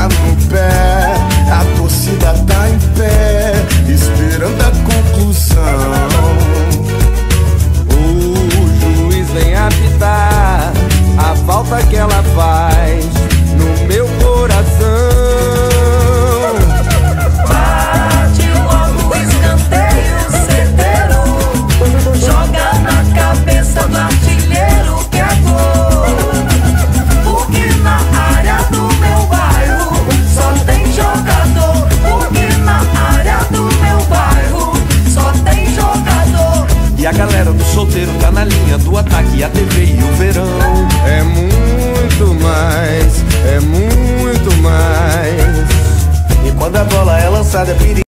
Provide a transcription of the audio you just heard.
no pé, a torcida tá em pé, esperando a conclusão. O juiz vem apitar a falta que ela faz no meu coração. Bate logo o escanteio certeiro, joga na cabeça do artilheiro que é gol. Porque na área do meu bairro só tem jogador. Porque na área do meu bairro só tem jogador. E a galera do solteiro tá na linha do ataque, a TV e o verão. É muito mais, é muito mais. E quando a bola é lançada é perigo.